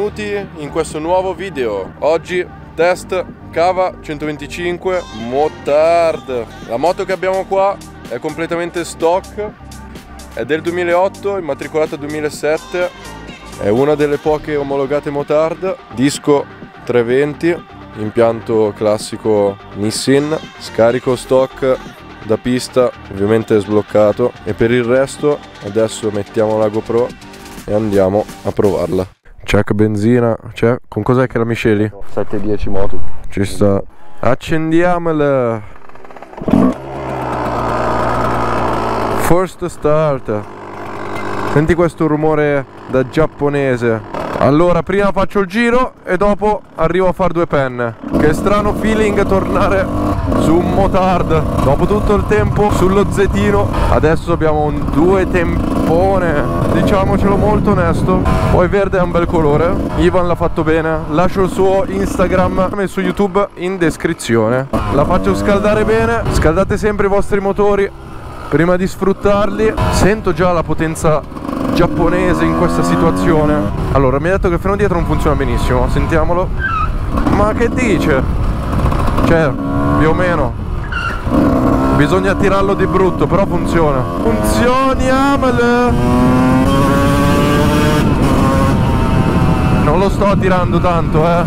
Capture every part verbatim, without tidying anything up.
benvenuti in questo nuovo video. Oggi test Cava centoventicinque Motard. La moto che abbiamo qua è completamente stock, è del duemilaotto, immatricolata duemilasette, è una delle poche omologate Motard, disco trecentoventi, impianto classico Nissin, scarico stock da pista, ovviamente sbloccato, e per il resto adesso mettiamo la GoPro e andiamo a provarla. Check benzina, c'è? Con cos'è che la misceli? sette dieci moto. Ci sta. Accendiamola. First start. Senti questo rumore da giapponese. Allora prima faccio il giro e dopo arrivo a fare due penne. Che strano feeling tornare su un Motard dopo tutto il tempo sullo Zetino. Adesso abbiamo un due tempone, diciamocelo molto onesto. Poi verde è un bel colore. Ivan l'ha fatto bene. Lascio il suo Instagram e su YouTube in descrizione. La faccio scaldare bene. Scaldate sempre i vostri motori prima di sfruttarli. Sento già la potenza giapponese in questa situazione. Allora mi ha detto che il freno dietro non funziona benissimo. Sentiamolo. Ma che dice? Cioè, più o meno bisogna tirarlo di brutto, però funziona. Funzioniamole. Non lo sto tirando tanto, eh.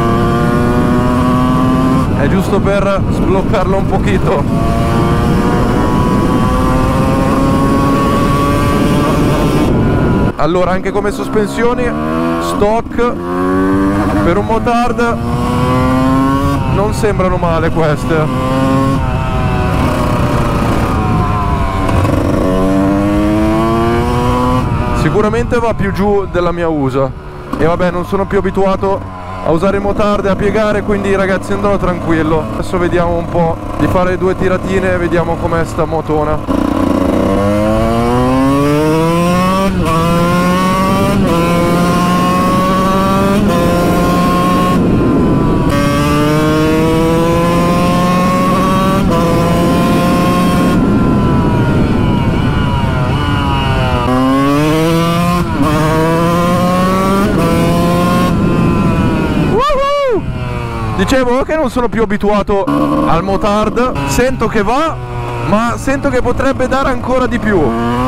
È giusto per sbloccarlo un pochino. Allora anche come sospensioni stock per un Motard non sembrano male queste. Sicuramente va più giù della mia usa. E vabbè, non sono più abituato a usare i Motard e a piegare, quindi ragazzi andrò tranquillo. Adesso vediamo un po' di fare due tiratine e vediamo com'è sta motona. Dicevo che non sono più abituato al Motard, sento che va, ma sento che potrebbe dare ancora di più.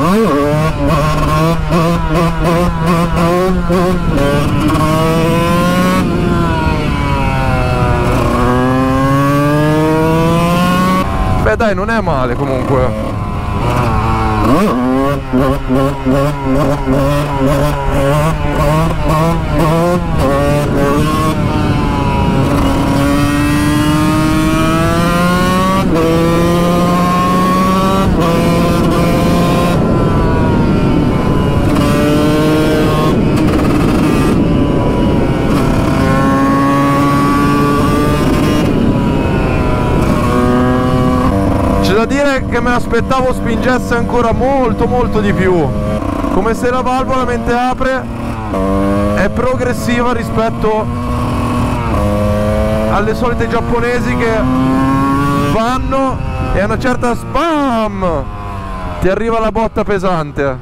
Beh dai, non è male comunque. C'è da dire che me l'aspettavo spingesse ancora molto molto di più, come se la valvola mentre apre è progressiva rispetto alle solite giapponesi che vanno e a una certa spam ti arriva la botta pesante.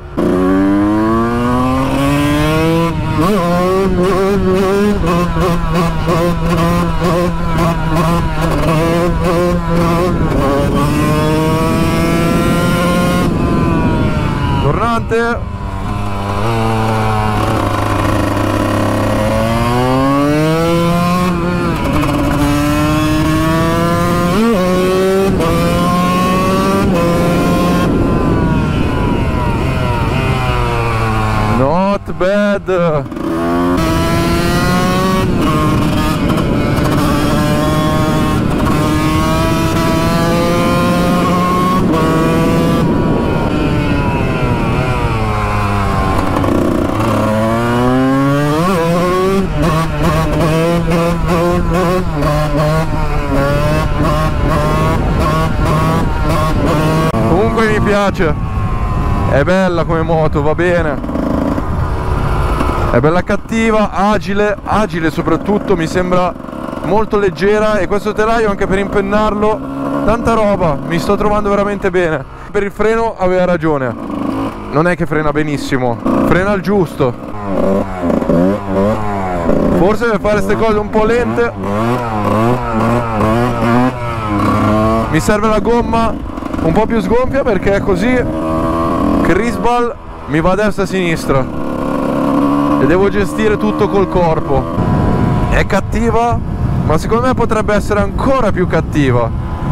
Tornante. Not bad. Comunque mi piace, è bella come moto, va bene, è bella cattiva, agile, agile soprattutto, mi sembra molto leggera, e questo telaio anche per impennarlo, tanta roba, mi sto trovando veramente bene. Per il freno aveva ragione, non è che frena benissimo, frena il giusto. Forse per fare queste cose un po' lente mi serve la gomma un po' più sgonfia, perché così Crisbal mi va a destra e a sinistra e devo gestire tutto col corpo. È cattiva, ma secondo me potrebbe essere ancora più cattiva.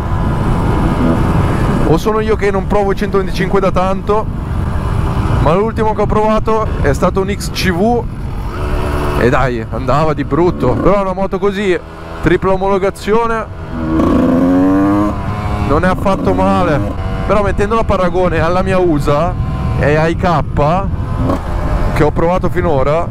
O sono io che non provo i centoventicinque da tanto, ma l'ultimo che ho provato è stato un X C V e dai, andava di brutto. Però una moto così, tripla omologazione, non è affatto male. Però mettendo a paragone alla mia U S A e ai K che ho provato finora,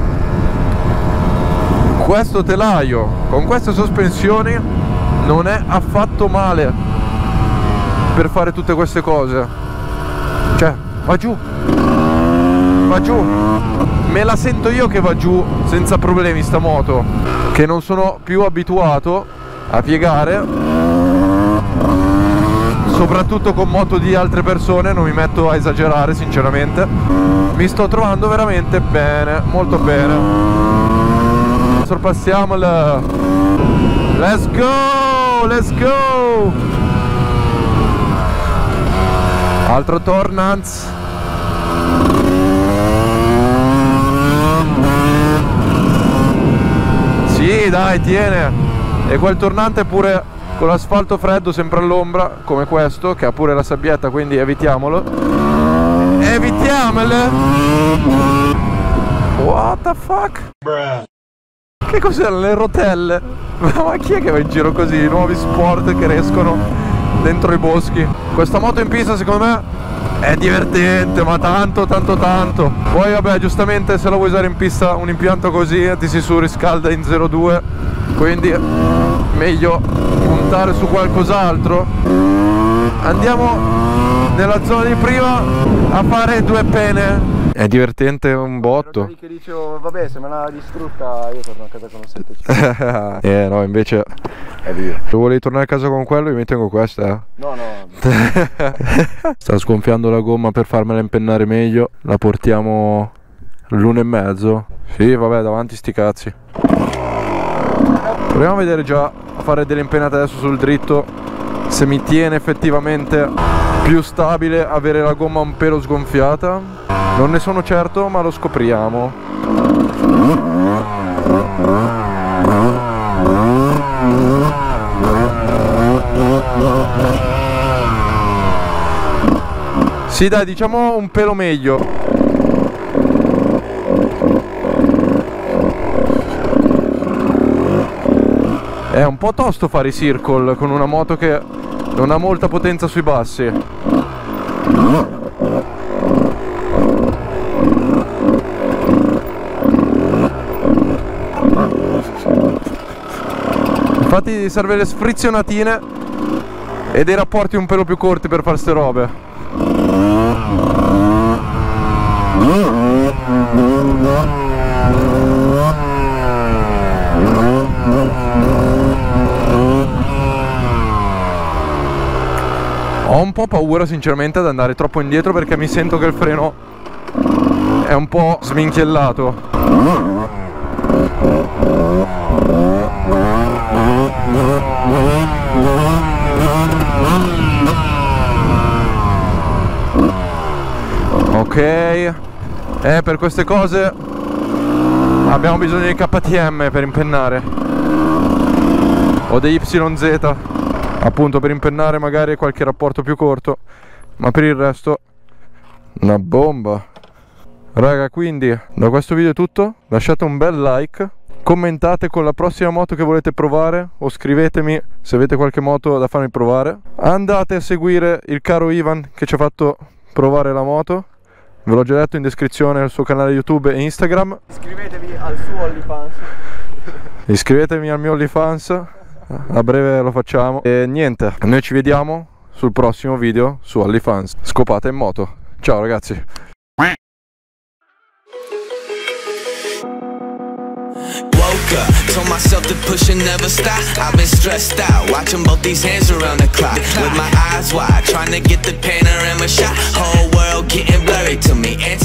questo telaio con queste sospensioni non è affatto male per fare tutte queste cose. Cioè, va giù, va giù, me la sento io che va giù senza problemi sta moto, che non sono più abituato a piegare, soprattutto con moto di altre persone. Non mi metto a esagerare sinceramente, mi sto trovando veramente bene, molto bene. Sorpassiamo il... let's go, let's go. Altro Tornance. Sì, dai, tiene. E quel tornante pure con l'asfalto freddo, sempre all'ombra, come questo, che ha pure la sabbietta, quindi evitiamolo. Evitiamole. What the fuck? Bruh. Che cos'erano le rotelle? Ma chi è che va in giro così? I nuovi sport che escono dentro i boschi. Questa moto in pista secondo me è divertente, ma tanto tanto tanto. Poi vabbè, giustamente se la vuoi usare in pista un impianto così ti si surriscalda in zero due, quindi meglio puntare su qualcos'altro. Andiamo nella zona di prima a fare due pene. È divertente un botto. Che dicevo, vabbè, se me l'ha distrutta io torno a casa con un settecento. Eh no, invece è vero. Se volevi tornare a casa con quello io mi tengo questa, eh. No, no. Sta sgonfiando la gomma per farmela impennare meglio. La portiamo l'uno e mezzo. Sì, vabbè, davanti sti cazzi. Proviamo a vedere già, a fare delle impennate adesso sul dritto, se mi tiene effettivamente più stabile avere la gomma un pelo sgonfiata. Non ne sono certo, ma lo scopriamo. Sì, dai, diciamo un pelo meglio. È un po' tosto fare i circle con una moto che non ha molta potenza sui bassi. Infatti serve le sfrizionatine e dei rapporti un pelo più corti per fare ste robe. Ho un po' paura sinceramente ad andare troppo indietro, perché mi sento che il freno è un po' sminchiellato. Ok, eh, per queste cose abbiamo bisogno di K T M per impennare, o degli Y Z appunto per impennare magari qualche rapporto più corto, ma per il resto una bomba. Raga, quindi da questo video è tutto. Lasciate un bel like, commentate con la prossima moto che volete provare, o scrivetemi se avete qualche moto da farmi provare. Andate a seguire il caro Ivan che ci ha fatto provare la moto, ve l'ho già detto in descrizione il suo canale YouTube e Instagram. Iscrivetevi al suo OnlyFans. Iscrivetevi al mio OnlyFans, a breve lo facciamo. E niente, noi ci vediamo sul prossimo video su OnlyFans. Scopate in moto. Ciao ragazzi. Told myself to push and never stop. I've been stressed out, watching both these hands around the clock, with my eyes wide, trying to get the panorama shot. Whole world getting blurry to me.